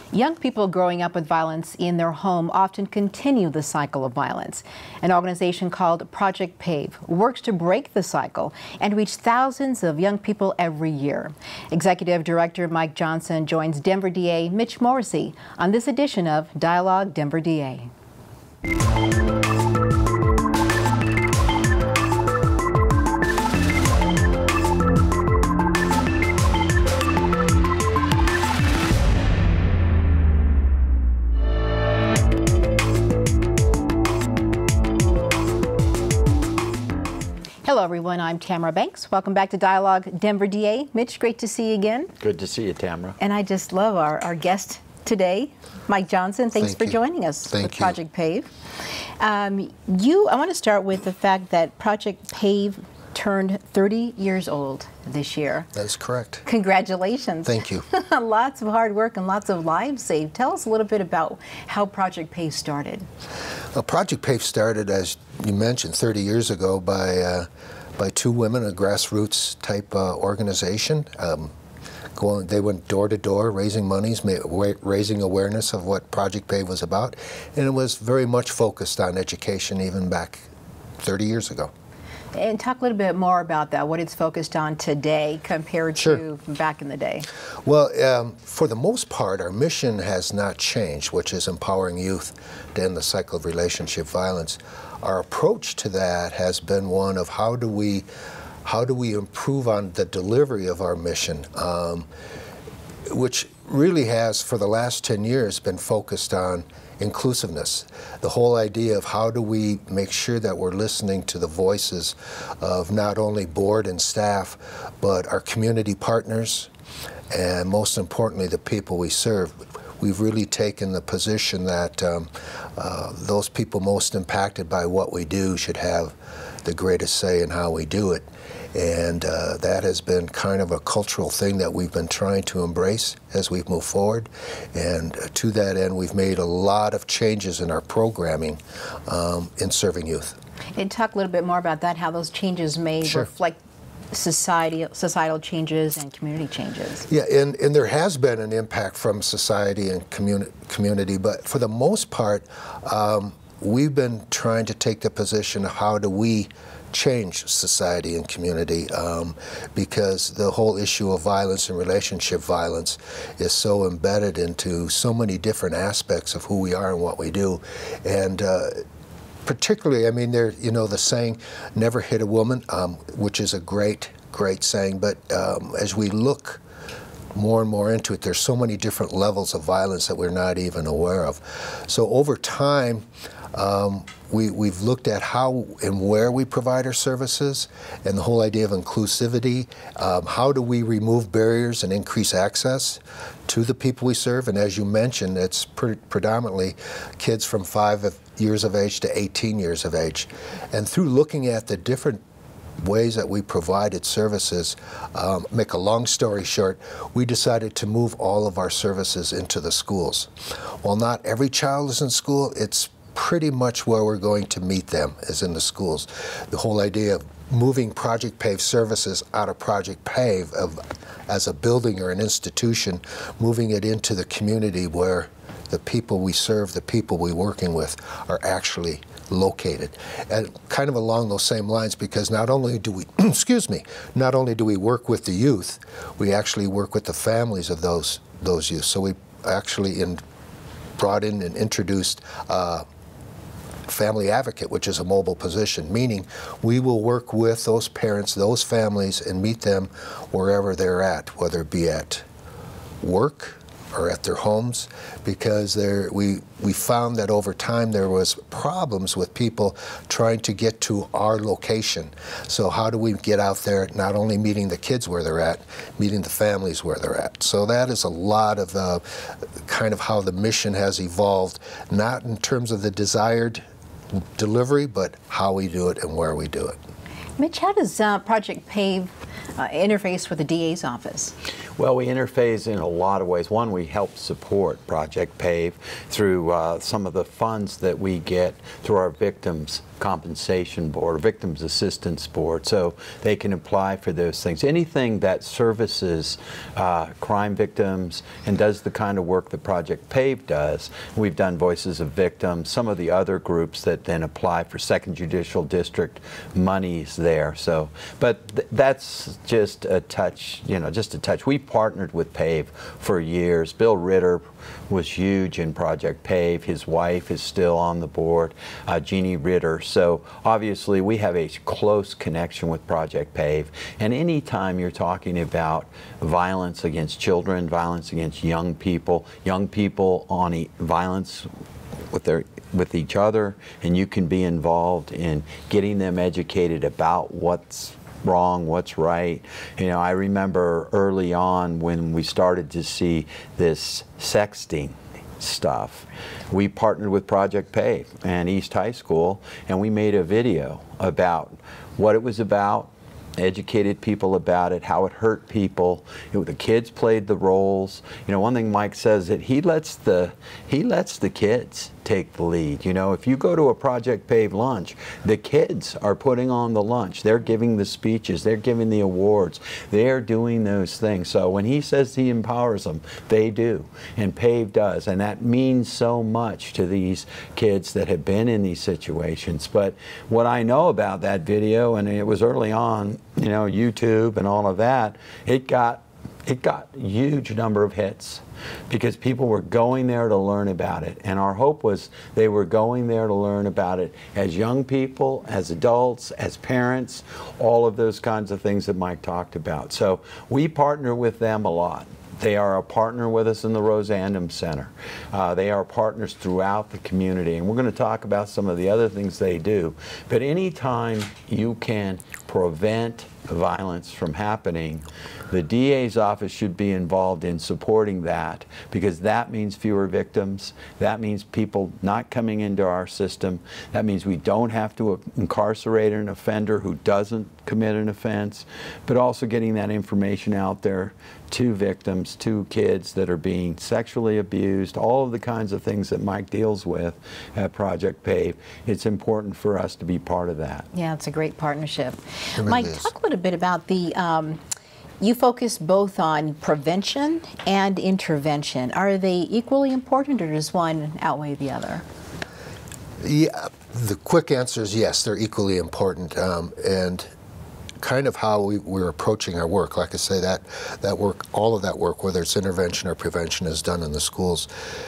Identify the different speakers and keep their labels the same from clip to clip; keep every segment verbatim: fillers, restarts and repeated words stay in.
Speaker 1: Young people growing up with violence in their home often continue the cycle of violence. An organization called Project PAVE works to break the cycle and reach thousands of young people every year. Executive Director Mike Johnson joins Denver D A Mitch Morrissey on this edition of Dialogue Denver D A. Hello everyone, I'm Tamara Banks. Welcome back to Dialogue Denver D A. Mitch, great to see you again.
Speaker 2: Good to see you, Tamara.
Speaker 1: And I just love our, our guest today, Mike Johnson. Thanks
Speaker 3: Thank
Speaker 1: for
Speaker 3: you.
Speaker 1: joining us
Speaker 3: Thank
Speaker 1: with
Speaker 3: you.
Speaker 1: Project PAVE. Um, you, I want to start with the fact that Project PAVE turned thirty years old this year.
Speaker 3: That is correct.
Speaker 1: Congratulations.
Speaker 3: Thank you.
Speaker 1: Lots of hard work and lots of lives saved. Tell us a little bit about how Project PAVE started.
Speaker 3: Well, Project PAVE started, as you mentioned, thirty years ago by uh, by two women, a grassroots type uh, organization. Um, going, they went door to door, raising monies, ma raising awareness of what Project PAVE was about, and it was very much focused on education, even back thirty years ago.
Speaker 1: And talk a little bit more about that, what it's focused on today compared
Speaker 3: Sure.
Speaker 1: to back in the day.
Speaker 3: Well, um, for the most part, our mission has not changed, which is empowering youth to end the cycle of relationship violence. Our approach to that has been one of how do we, how do we improve on the delivery of our mission, um, which really has, for the last ten years, been focused on inclusiveness. The whole idea of how do we make sure that we're listening to the voices of not only board and staff, but our community partners, and most importantly, the people we serve. We've really taken the position that um, uh, those people most impacted by what we do should have the greatest say in how we do it. And uh, that has been kind of a cultural thing that we've been trying to embrace as we've moved forward. And uh, to that end, we've made a lot of changes in our programming um, in serving youth.
Speaker 1: And talk a little bit more about that, how those changes may
Speaker 3: Sure.
Speaker 1: reflect society, societal changes and community changes.
Speaker 3: Yeah, and, and there has been an impact from society and communi community, but for the most part, um, we've been trying to take the position of how do we change society and community, um, because the whole issue of violence and relationship violence is so embedded into so many different aspects of who we are and what we do. And uh, particularly, I mean, there, you know, the saying, never hit a woman, um, which is a great, great saying, but um, as we look more and more into it, there's so many different levels of violence that we're not even aware of. So over time, Um, we, we've looked at how and where we provide our services and the whole idea of inclusivity. Um, how do we remove barriers and increase access to the people we serve? And as you mentioned, it's pre predominantly kids from five of years of age to eighteen years of age. And through looking at the different ways that we provided services, um, make a long story short, we decided to move all of our services into the schools. While not every child is in school, it's pretty much where we're going to meet them is in the schools. The whole idea of moving Project PAVE services out of Project PAVE of, as a building or an institution, moving it into the community where the people we serve, the people we're working with are actually located. And kind of along those same lines, because not only do we, excuse me, not only do we work with the youth, we actually work with the families of those, those youth. So we actually in, brought in and introduced uh, family advocate, which is a mobile position, meaning we will work with those parents, those families, and meet them wherever they're at, whether it be at work or at their homes, because there, we, we found that over time there was problems with people trying to get to our location. So how do we get out there, not only meeting the kids where they're at, meeting the families where they're at. So that is a lot of uh, kind of how the mission has evolved, not in terms of the desired delivery, but how we do it and where we do it.
Speaker 1: Mitch, how does uh, Project PAVE uh, interface with the D A's office?
Speaker 2: Well, we interface in a lot of ways. One, we help support Project PAVE through uh, some of the funds that we get through our Victims Compensation Board, or Victims Assistance Board, so they can apply for those things. Anything that services uh, crime victims and does the kind of work that Project PAVE does. We've done Voices of Victims, some of the other groups that then apply for Second Judicial District monies there. So, but th that's just a touch, you know, just a touch. We partnered with PAVE for years. Bill Ritter was huge in Project PAVE. His wife is still on the board, uh, Jeannie Ritter. So obviously we have a close connection with Project PAVE. And anytime you're talking about violence against children, violence against young people, young people on e violence with their with each other, and you can be involved in getting them educated about what's wrong, what's right. You know, I remember early on when we started to see this sexting stuff, we partnered with Project PAVE and East High School, and we made a video about what it was about, educated people about it, how it hurt people. You know, the kids played the roles. You know, one thing Mike says that he lets the he lets the kids take the lead. You know, if you go to a Project PAVE lunch, the kids are putting on the lunch. They're giving the speeches. They're giving the awards. They're doing those things. So when he says he empowers them, they do. And PAVE does. And that means so much to these kids that have been in these situations. But what I know about that video, and it was early on, you know, YouTube and all of that, it got it got a huge number of hits because people were going there to learn about it. And our hope was they were going there to learn about it as young people, as adults, as parents, all of those kinds of things that Mike talked about. So we partner with them a lot. They are a partner with us in the Rosandum Center. Uh, they are partners throughout the community, and we're going to talk about some of the other things they do. But anytime you can prevent violence from happening, the D A's office should be involved in supporting that, because that means fewer victims. That means people not coming into our system. That means we don't have to incarcerate an offender who doesn't commit an offense, but also getting that information out there to victims, to kids that are being sexually abused, all of the kinds of things that Mike deals with at Project PAVE. It's important for us to be part of that.
Speaker 1: Yeah, it's a great partnership.
Speaker 3: It really
Speaker 1: Mike,
Speaker 3: is.
Speaker 1: talk a little bit about the, um, you focus both on prevention and intervention. Are they equally important, or does one outweigh the other?
Speaker 3: Yeah, the quick answer is yes, they're equally important. Um, and kind of how we, we're approaching our work. Like I say, that, that work, all of that work, whether it's intervention or prevention, is done in the schools.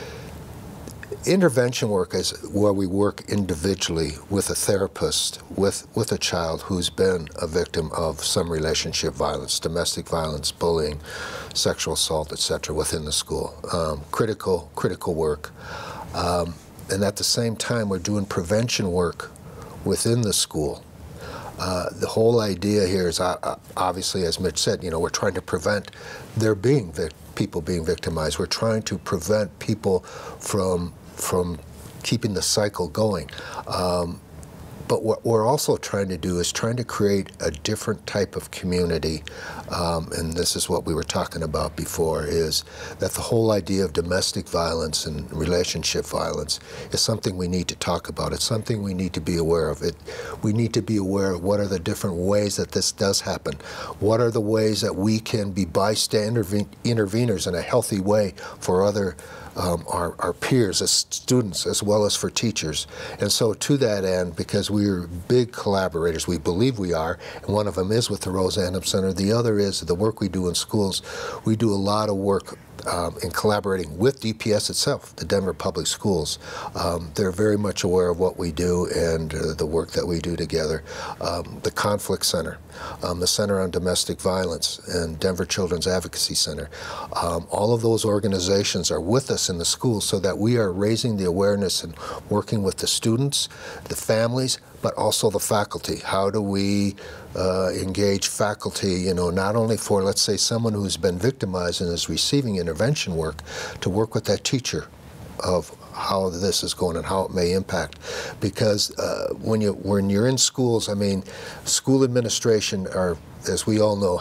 Speaker 3: Intervention work is where we work individually with a therapist, with, with a child who's been a victim of some relationship violence, domestic violence, bullying, sexual assault, et cetera, within the school. Um, critical, critical work. Um, and at the same time, we're doing prevention work within the school. Uh, the whole idea here is, uh, obviously, as Mitch said, you know, we're trying to prevent there being vic people being victimized. We're trying to prevent people from from keeping the cycle going. Um, but what we're also trying to do is trying to create a different type of community, um, and this is what we were talking about before, is that the whole idea of domestic violence and relationship violence is something we need to talk about. It's something we need to be aware of. It, we need to be aware of what are the different ways that this does happen. What are the ways that we can be bystander interveners in a healthy way for other Um, our, our peers as students as well as for teachers. And so to that end, because we're big collaborators, we believe we are, and one of them is with the Rosandum Center, the other is the work we do in schools. We do a lot of work um, in collaborating with D P S itself, the Denver Public Schools. Um, they're very much aware of what we do and uh, the work that we do together. Um, the Conflict Center, um, the Center on Domestic Violence, and Denver Children's Advocacy Center. Um, all of those organizations are with us in the schools so that we are raising the awareness and working with the students, the families, but also the faculty. How do we uh, engage faculty, you know, not only for, let's say, someone who's been victimized and is receiving intervention work, to work with that teacher of how this is going and how it may impact. Because uh, when, you, when you're in schools, I mean, school administration are, as we all know, have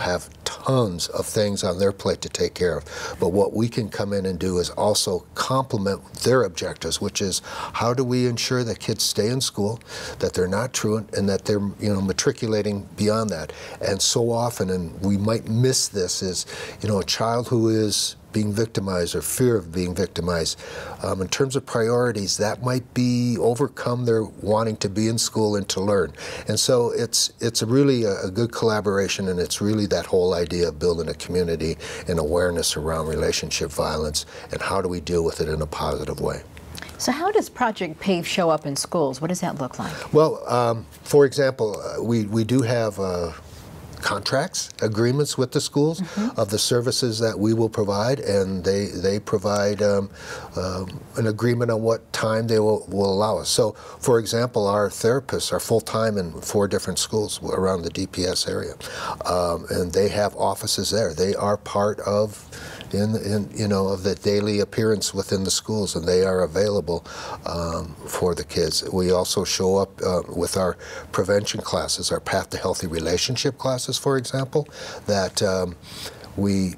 Speaker 3: tons of things on their plate to take care of. But what we can come in and do is also complement their objectives, which is how do we ensure that kids stay in school, that they're not truant, and that they're, you know, matriculating beyond that. And so often, and we might miss this, is, you know, a child who is being victimized or fear of being victimized, um, in terms of priorities, that might be overcome their wanting to be in school and to learn. And so it's it's really a, a good collaboration, and it's really that whole idea of building a community and awareness around relationship violence, and how do we deal with it in a positive way.
Speaker 1: So how does Project PAVE show up in schools? What does that look like?
Speaker 3: Well, um, for example, uh, we, we do have uh, contracts, agreements with the schools mm-hmm. of the services that we will provide, and they they provide um, uh, an agreement on what time they will, will allow us. So, for example, our therapists are full-time in four different schools around the D P S area, um, and they have offices there. They are part of In, in you know of the daily appearance within the schools, and they are available um, for the kids. We also show up uh, with our prevention classes, our Path to Healthy Relationship classes, for example, that um, we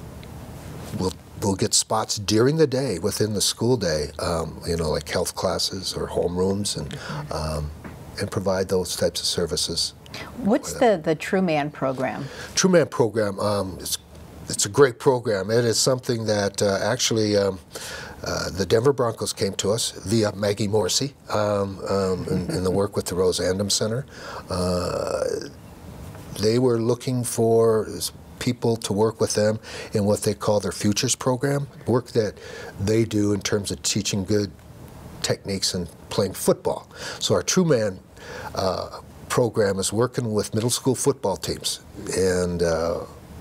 Speaker 3: will we'll get spots during the day within the school day, um, you know, like health classes or homerooms, and um, and provide those types of services.
Speaker 1: What's the the True Man program?
Speaker 3: True Man program um, is. It's a great program. It is something that uh, actually um, uh, the Denver Broncos came to us via Maggie Morrissey um, um, in, in the work with the Rose Andom Center. Uh, they were looking for people to work with them in what they call their Futures program, work that they do in terms of teaching good techniques and playing football. So our True Man uh, program is working with middle school football teams, and uh,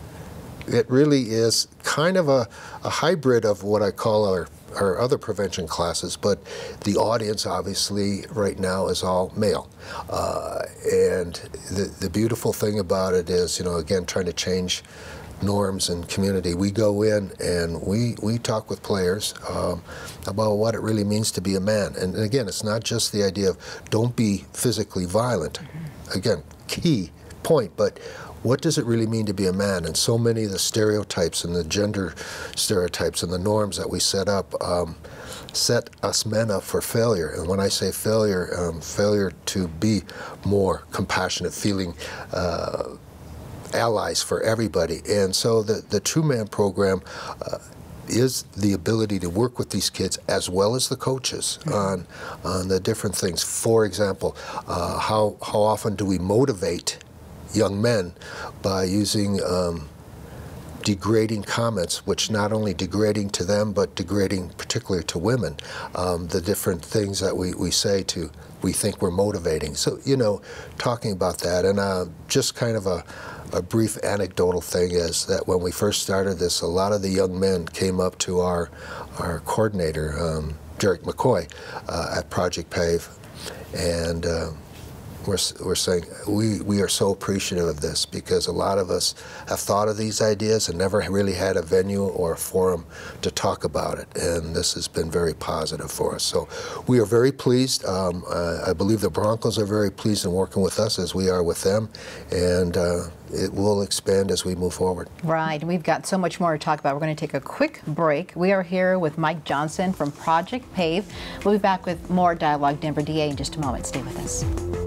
Speaker 3: it really is kind of a, a hybrid of what I call our, our other prevention classes, but the audience obviously right now is all male. Uh, and the, the beautiful thing about it is, you know, again, trying to change norms and community. We go in and we, we talk with players um, about what it really means to be a man. And, and again, it's not just the idea of don't be physically violent. Again, key point, but what does it really mean to be a man? And so many of the stereotypes and the gender stereotypes and the norms that we set up um, set us men up for failure. And when I say failure, um, failure to be more compassionate, feeling uh, allies for everybody. And so the, the True Man program uh, is the ability to work with these kids as well as the coaches mm-hmm. on, on the different things. For example, uh, how, how often do we motivate young men by using um, degrading comments, which not only degrading to them, but degrading particularly to women, um, the different things that we, we say to, we think we're motivating. So, you know, talking about that, and uh, just kind of a, a brief anecdotal thing is that when we first started this, a lot of the young men came up to our, our coordinator, um, Derek McCoy, uh, at Project PAVE, and uh, We're, we're saying we, we are so appreciative of this, because a lot of us have thought of these ideas and never really had a venue or a forum to talk about it, and this has been very positive for us. So we are very pleased. Um, uh, I believe the Broncos are very pleased in working with us as we are with them, and uh, it will expand as we move forward.
Speaker 1: Right, and we've got so much more to talk about. We're going to take a quick break. We are here with Mike Johnson from Project PAVE. We'll be back with more Dialogue Denver D A in just a moment. Stay with us.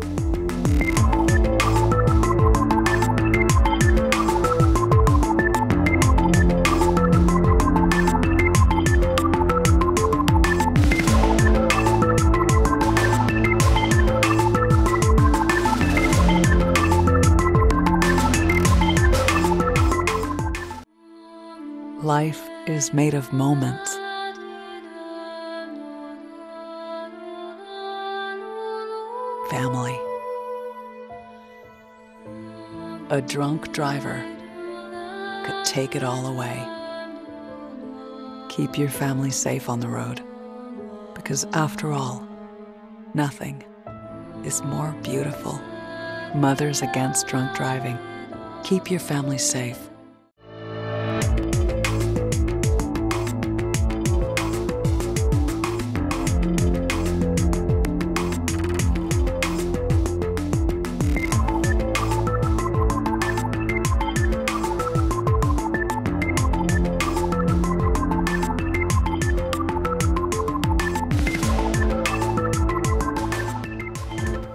Speaker 4: Life is made of moments. Family. A drunk driver could take it all away. Keep your family safe on the road, because after all, nothing is more beautiful. Mothers Against Drunk Driving. Keep your family safe.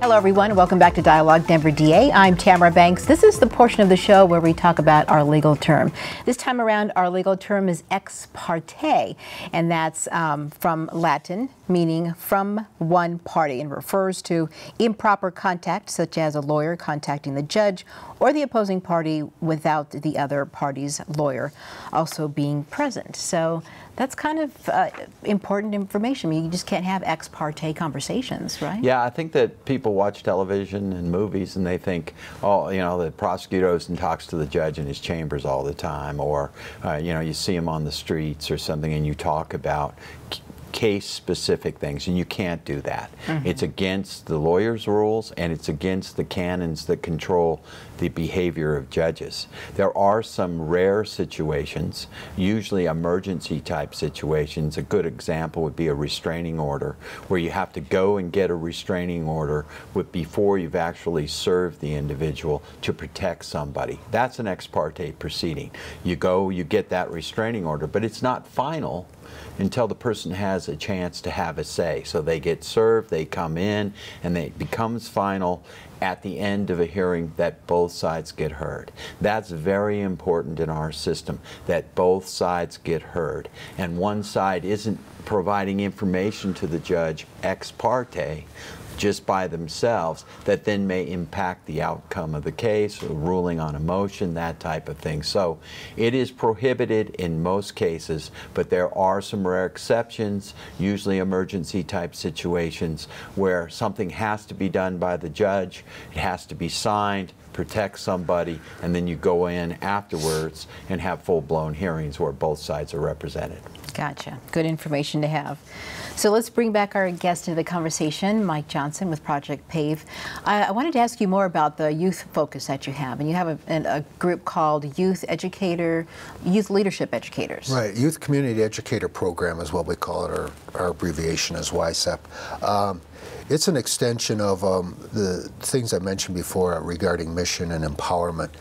Speaker 1: Hello, everyone. Welcome back to Dialogue Denver D A. I'm Tamara Banks. This is the portion of the show where we talk about our legal term. This time around, our legal term is ex parte, and that's um, from Latin, meaning from one party, and refers to improper contact, such as a lawyer contacting the judge or the opposing party without the other party's lawyer also being present. So that's kind of uh, important information. I mean, you just can't have ex parte conversations, right?
Speaker 2: Yeah, I think that people watch television and movies and they think, oh, you know, the prosecutor goes and talks to the judge in his chambers all the time, or, uh, you know, you see him on the streets or something and you talk about case-specific things, and you can't do that. Mm-hmm. It's against the lawyer's rules, and it's against the canons that control the behavior of judges. There are some rare situations, usually emergency type situations. A good example would be a restraining order, where you have to go and get a restraining order with, before you've actually served the individual to protect somebody. That's an ex parte proceeding. You go, you get that restraining order, but it's not final until the person has a chance to have a say. So they get served, they come in, and it becomes final at the end of a hearing that both sides get heard. That's very important in our system, that both sides get heard. And one side isn't providing information to the judge ex parte, just by themselves, that then may impact the outcome of the case, or ruling on a motion, that type of thing. So it is prohibited in most cases, but there are some rare exceptions, usually emergency type situations, where something has to be done by the judge, it has to be signed, protect somebody, and then you go in afterwards and have full-blown hearings where both sides are represented.
Speaker 1: Gotcha. Good information to have. So let's bring back our guest into the conversation, Mike Johnson with Project PAVE. I, I wanted to ask you more about the youth focus that you have, and you have a, a group called Youth Educator, Youth Leadership Educators.
Speaker 3: Right. Youth Community Educator Program is what we call it, or our abbreviation is Y S E P. Um, it's an extension of um, the things I mentioned before regarding mission and empowerment.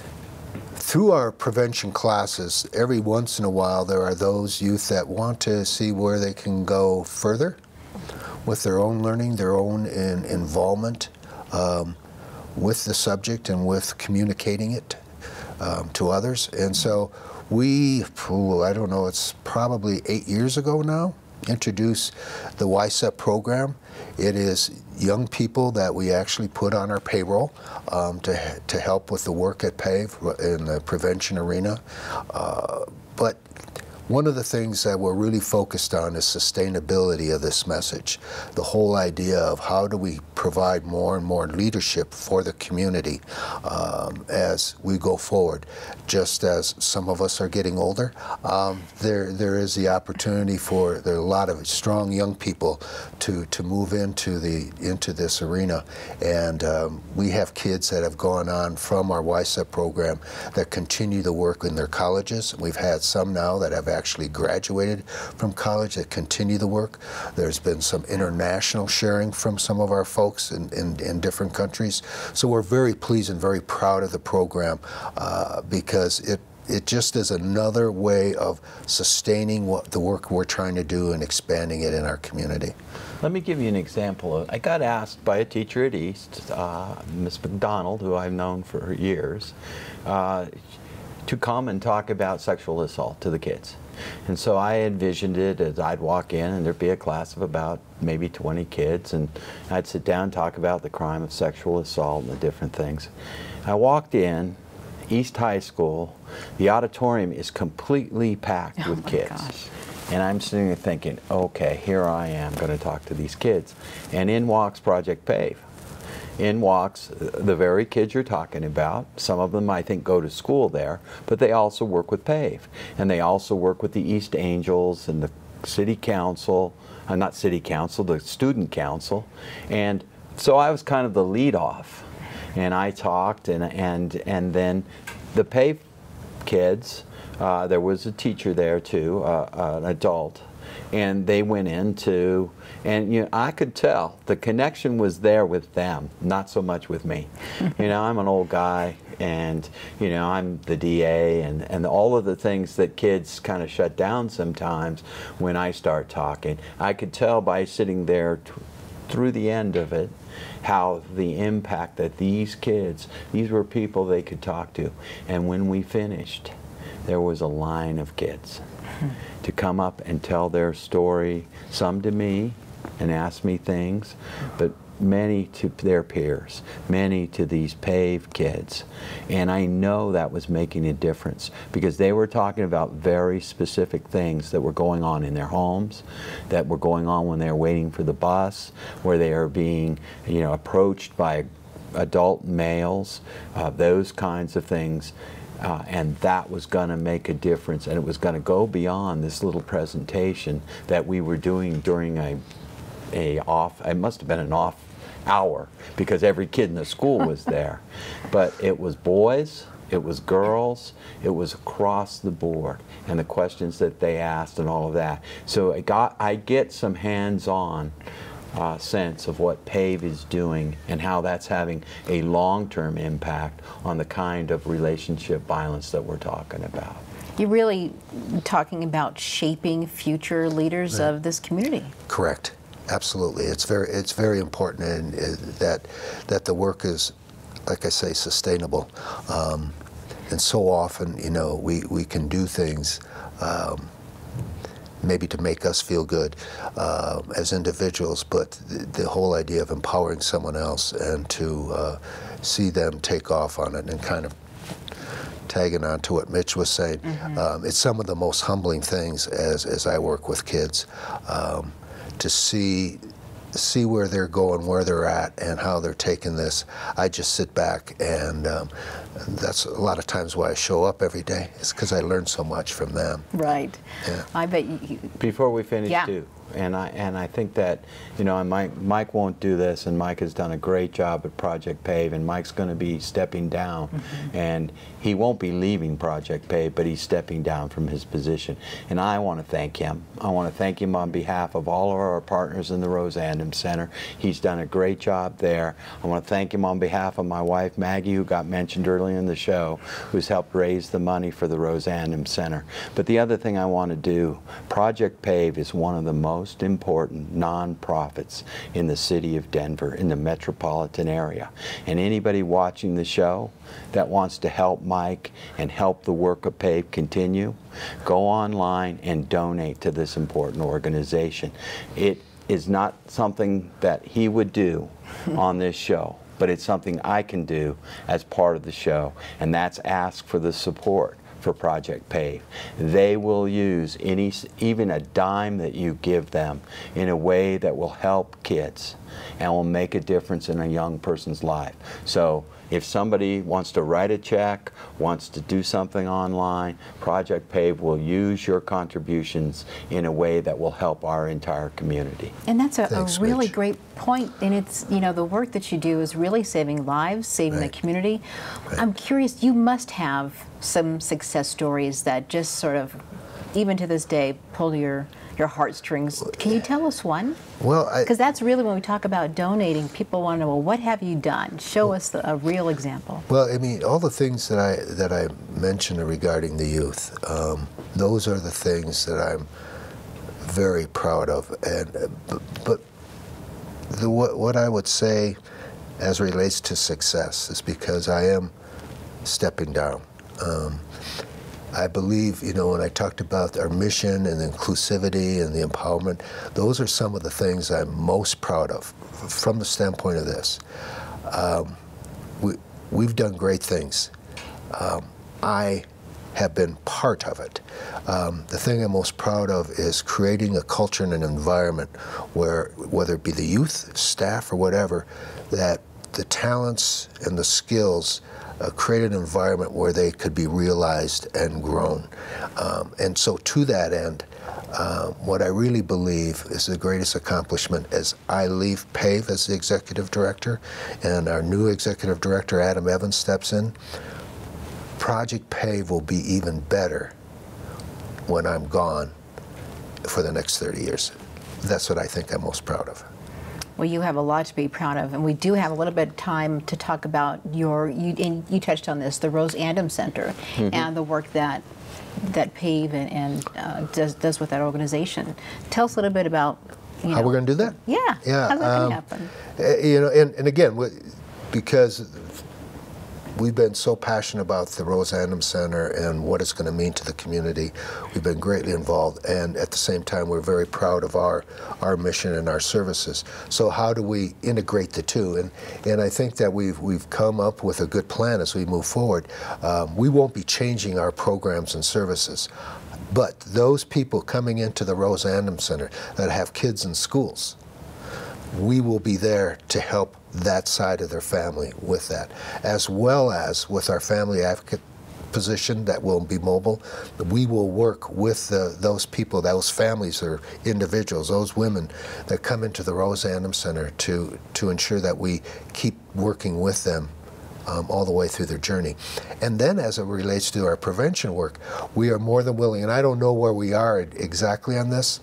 Speaker 3: Through our prevention classes, every once in a while there are those youth that want to see where they can go further with their own learning, their own in, involvement um, with the subject and with communicating it um, to others. And so we, ooh, I don't know, it's probably eight years ago now, introduced the Y S E P program. It is young people that we actually put on our payroll um, to, to help with the work at PAVE in the prevention arena. Uh, but one of the things that we're really focused on is sustainability of this message. The whole idea of how do we provide more and more leadership for the community um, as we go forward. Just as some of us are getting older, um, there there is the opportunity for there are a lot of strong young people to to move into the into this arena, and um, we have kids that have gone on from our Y S E P program that continue the work in their colleges. We've had some now that have actually graduated from college that continue the work. There's been some international sharing from some of our folks in, in, in different countries. So we're very pleased and very proud of the program uh, because it it just is another way of sustaining what the work we're trying to do and expanding it in our community.
Speaker 2: Let me give you an example. I got asked by a teacher at East, uh, Miss McDonald, who I've known for years, uh, to come and talk about sexual assault to the kids. And so I envisioned it as I'd walk in and there'd be a class of about maybe twenty kids, and I'd sit down and talk about the crime of sexual assault and the different things. I walked in, East High School, the auditorium is completely packed
Speaker 1: Oh
Speaker 2: with
Speaker 1: my
Speaker 2: kids.
Speaker 1: gosh.
Speaker 2: And I'm sitting there thinking, okay, here I am going to talk to these kids. And in walks Project PAVE. In walks the very kids you're talking about. Some of them I think go to school there, but they also work with PAVE. And they also work with the East Angels and the City Council, uh, not City Council, the Student Council. And so I was kind of the lead off. And I talked, and, and, and then the PAVE kids, uh, there was a teacher there too, uh, uh, an adult, and they went into, and you know, I could tell the connection was there with them, not so much with me. You know, I'm an old guy, and you know, I'm the D A, and, and all of the things that kids kind of shut down sometimes when I start talking. I could tell by sitting there t through the end of it how the impact that these kids, these were people they could talk to. And when we finished, there was a line of kids hmm. to come up and tell their story, some to me and ask me things, but many to their peers, many to these PAVE kids. And I know that was making a difference because they were talking about very specific things that were going on in their homes, that were going on when they were waiting for the bus, where they are being, you know, approached by adult males, uh, those kinds of things. Uh, and that was going to make a difference, and it was going to go beyond this little presentation that we were doing during a, a off, it must have been an off hour because every kid in the school was there. But it was boys, it was girls, it was across the board, and the questions that they asked and all of that. So I got, I get some hands-on uh, sense of what PAVE is doing and how that's having a long-term impact on the kind of relationship violence that we're talking about.
Speaker 1: You're really talking about shaping future leaders
Speaker 3: right.
Speaker 1: of this community.
Speaker 3: Correct. Absolutely, it's very it's very important, and uh, that that the work is, like I say, sustainable. Um, and so often, you know, we we can do things um, maybe to make us feel good uh, as individuals, but the, the whole idea of empowering someone else and to uh, see them take off on it and kind of tagging on to what Mitch was saying, mm-hmm. um, it's some of the most humbling things as as I work with kids. Um, to see see where they're going, where they're at, and how they're taking this. I just sit back, and um, that's a lot of times why I show up every day. It's because I learn so much from them.
Speaker 1: Right.
Speaker 3: Yeah.
Speaker 1: I bet you...
Speaker 2: Before we finish,
Speaker 1: yeah.
Speaker 2: too, and I and I think that, you know, and Mike, Mike won't do this, and Mike has done a great job at Project PAVE, and Mike's going to be stepping down, mm-hmm. and he won't be leaving Project PAVE, but he's stepping down from his position. And I want to thank him. I want to thank him on behalf of all of our partners in the Rose Andom Center. He's done a great job there. I want to thank him on behalf of my wife, Maggie, who got mentioned earlier in the show, who's helped raise the money for the Rose Andom Center. But the other thing I want to do, Project PAVE is one of the most important nonprofits in the city of Denver, in the metropolitan area. And anybody watching the show that wants to help Mike and help the work of PAVE continue, go online and donate to this important organization. It is not something that he would do on this show, but it's something I can do as part of the show, and that's ask for the support for Project PAVE. They will use any, even a dime that you give them in a way that will help kids and will make a difference in a young person's life. So if somebody wants to write a check, wants to do something online, Project PAVE will use your contributions in a way that will help our entire community.
Speaker 1: And that's a,
Speaker 3: Thanks,
Speaker 1: a really
Speaker 3: Mitch.
Speaker 1: great point. And it's, you know, the work that you do is really saving lives, saving
Speaker 3: right.
Speaker 1: the community.
Speaker 3: Right.
Speaker 1: I'm curious, you must have some success stories that just sort of, even to this day, pull your your heartstrings. Can you tell us one?
Speaker 3: Well,
Speaker 1: because that's really when we talk about donating, people want to know, well, what have you done? Show well, us the, a real example.
Speaker 3: Well, I mean, all the things that I that I mentioned regarding the youth, um, those are the things that I'm very proud of. And but, but the what, what I would say as relates to success is because I am stepping down. Um, I believe, you know, when I talked about our mission and the inclusivity and the empowerment, those are some of the things I'm most proud of from the standpoint of this. Um, we, we've done great things. Um, I have been part of it. Um, the thing I'm most proud of is creating a culture and an environment where, whether it be the youth, staff, or whatever, that the talents and the skills Uh, create an environment where they could be realized and grown. Um, and so to that end, uh, what I really believe is the greatest accomplishment as I leave PAVE as the executive director and our new executive director, Adam Evans, steps in, Project PAVE will be even better when I'm gone for the next thirty years. That's what I think I'm most proud of.
Speaker 1: Well, you have a lot to be proud of, and we do have a little bit of time to talk about your, you, and you touched on this, the Rose Andom Center, mm-hmm. and the work that that PAVE and, and uh, does, does with that organization. Tell us a little bit about You
Speaker 3: How
Speaker 1: know.
Speaker 3: we're going to do that?
Speaker 1: Yeah.
Speaker 3: Yeah.
Speaker 1: How's that
Speaker 3: um,
Speaker 1: going to happen?
Speaker 3: uh, You know, and, and again, we- because we've been so passionate about the Rose Andom Center and what it's going to mean to the community, we've been greatly involved, and at the same time, we're very proud of our our mission and our services. So how do we integrate the two? And and I think that we've we've come up with a good plan as we move forward. Um, we won't be changing our programs and services, but those people coming into the Rose Andom Center that have kids in schools, we will be there to help that side of their family with that, as well as with our family advocate position that will be mobile. We will work with the, those people, those families or individuals, those women that come into the Rose Andom Center to, to ensure that we keep working with them Um, all the way through their journey. And then as it relates to our prevention work, we are more than willing, and I don't know where we are exactly on this,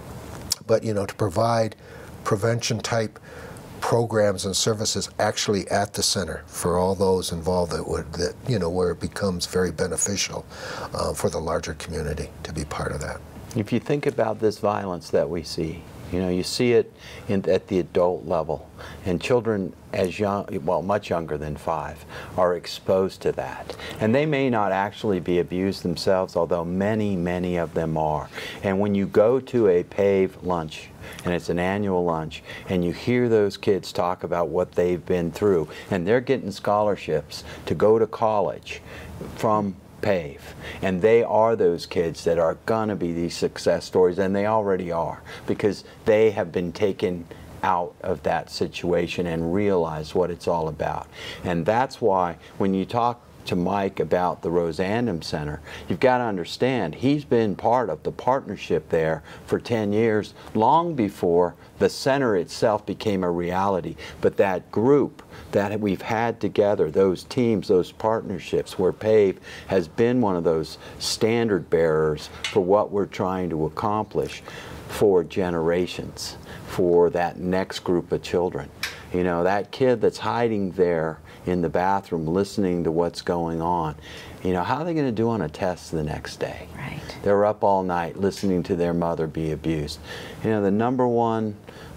Speaker 3: but you know, to provide prevention type programs and services actually at the center for all those involved that would, that you know, where it becomes very beneficial uh, for the larger community to be part of that.
Speaker 2: If you think about this violence that we see, you know, you see it in, at the adult level, and children as young, well, much younger than five, are exposed to that. And they may not actually be abused themselves, although many, many of them are. And when you go to a PAVE lunch, and it's an annual lunch, and you hear those kids talk about what they've been through, and they're getting scholarships to go to college from PAVE, and they are those kids that are gonna be these success stories, and they already are, because they have been taken out of that situation and realize what it's all about. And that's why when you talk to Mike about the Rose Andom Center, you've got to understand he's been part of the partnership there for ten years, long before the center itself became a reality. But that group that we've had together, those teams, those partnerships, where PAVE has been one of those standard bearers for what we're trying to accomplish for generations, for that next group of children. You know, that kid that's hiding there in the bathroom listening to what's going on, you know, how are they going to do on a test the next day?
Speaker 1: Right.
Speaker 2: They're up all night listening to their mother be abused. You know, the number one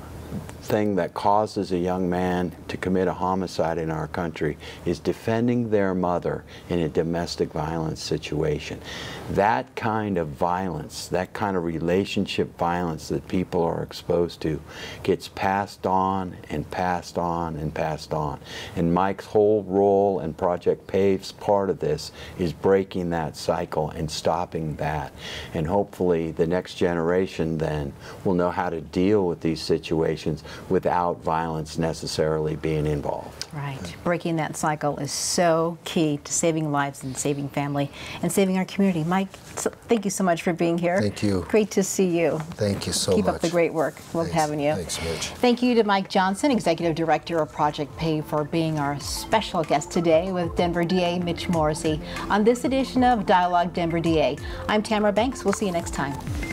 Speaker 2: thing that causes a young man to commit a homicide in our country is defending their mother in a domestic violence situation. That kind of violence, that kind of relationship violence that people are exposed to gets passed on and passed on and passed on. And Mike's whole role and Project PAVE's part of this is breaking that cycle and stopping that. And hopefully the next generation then will know how to deal with these situations without violence necessarily being involved.
Speaker 1: Right. Breaking that cycle is so key to saving lives and saving family and saving our community. Mike, so, thank you so much for being here.
Speaker 3: Thank you.
Speaker 1: Great to see you.
Speaker 3: Thank you so
Speaker 1: Keep
Speaker 3: much.
Speaker 1: up the great work. Love
Speaker 3: Thanks.
Speaker 1: having you.
Speaker 3: Thanks, Mitch.
Speaker 1: Thank you to Mike Johnson, Executive Director of Project PAVE, for being our special guest today with Denver D A Mitch Morrissey on this edition of Dialogue Denver D A. I'm Tamara Banks. We'll see you next time.